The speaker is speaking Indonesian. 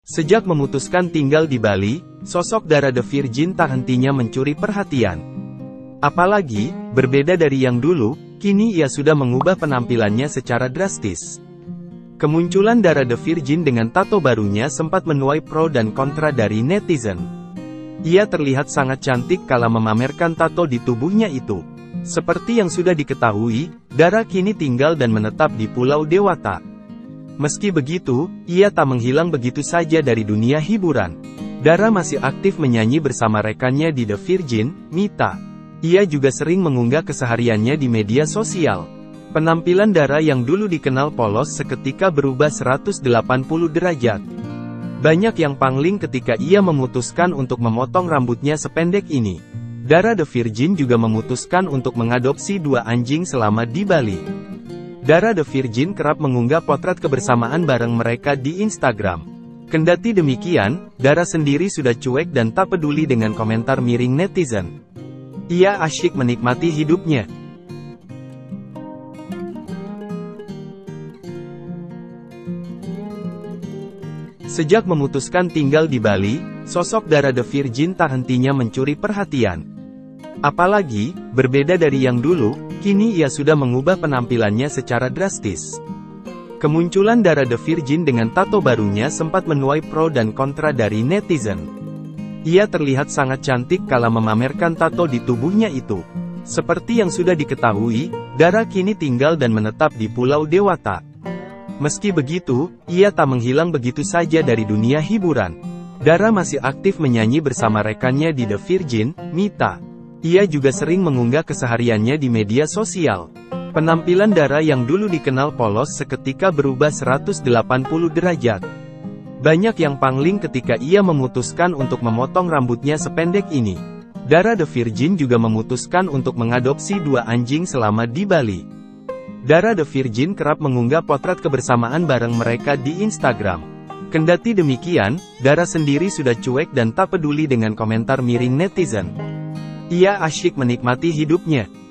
Sejak memutuskan tinggal di Bali, sosok Dara The Virgin tak hentinya mencuri perhatian. Apalagi, berbeda dari yang dulu, kini ia sudah mengubah penampilannya secara drastis. Kemunculan Dara The Virgin dengan tato barunya sempat menuai pro dan kontra dari netizen. Ia terlihat sangat cantik kala memamerkan tato di tubuhnya itu. Seperti yang sudah diketahui, Dara kini tinggal dan menetap di Pulau Dewata. Meski begitu, ia tak menghilang begitu saja dari dunia hiburan. Dara masih aktif menyanyi bersama rekannya di The Virgin, Mita. Ia juga sering mengunggah kesehariannya di media sosial. Penampilan Dara yang dulu dikenal polos seketika berubah 180 derajat. Banyak yang pangling ketika ia memutuskan untuk memotong rambutnya sependek ini. Dara The Virgin juga memutuskan untuk mengadopsi 2 anjing selama di Bali. Dara The Virgin kerap mengunggah potret kebersamaan bareng mereka di Instagram. Kendati demikian, Dara sendiri sudah cuek dan tak peduli dengan komentar miring netizen. Ia asyik menikmati hidupnya. Sejak memutuskan tinggal di Bali, sosok Dara The Virgin tak hentinya mencuri perhatian. Apalagi, berbeda dari yang dulu, kini ia sudah mengubah penampilannya secara drastis. Kemunculan Dara The Virgin dengan tato barunya sempat menuai pro dan kontra dari netizen. Ia terlihat sangat cantik kala memamerkan tato di tubuhnya itu. Seperti yang sudah diketahui, Dara kini tinggal dan menetap di Pulau Dewata. Meski begitu, ia tak menghilang begitu saja dari dunia hiburan. Dara masih aktif menyanyi bersama rekannya di The Virgin, Mita. Ia juga sering mengunggah kesehariannya di media sosial. Penampilan Dara yang dulu dikenal polos seketika berubah 180 derajat. Banyak yang pangling ketika ia memutuskan untuk memotong rambutnya sependek ini. Dara The Virgin juga memutuskan untuk mengadopsi 2 anjing selama di Bali. Dara The Virgin kerap mengunggah potret kebersamaan bareng mereka di Instagram. Kendati demikian, Dara sendiri sudah cuek dan tak peduli dengan komentar miring netizen. Ia asyik menikmati hidupnya.